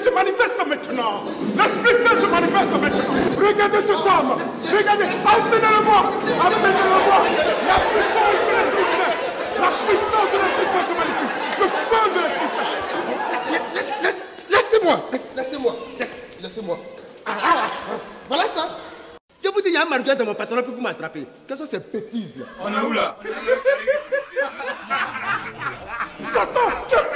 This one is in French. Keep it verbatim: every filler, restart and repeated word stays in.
se manifeste maintenant. L'Esprit Saint se manifeste maintenant. Regardez cet homme. Regardez. Amenez-le-moi. Amenez-le-moi. La puissance de l'Esprit Saint. La puissance de l'Esprit Saint se manifeste. Le feu de l'Esprit Saint. Laisse, laisse, laissez-moi. Laissez-moi. Laissez-moi. Ah, ah, ah. Voilà ça. Je vous dis, il y a un marguerite dans mon pantalon pour vous m'attraper. Quelles sont ces bêtises là? On est où là? Satan,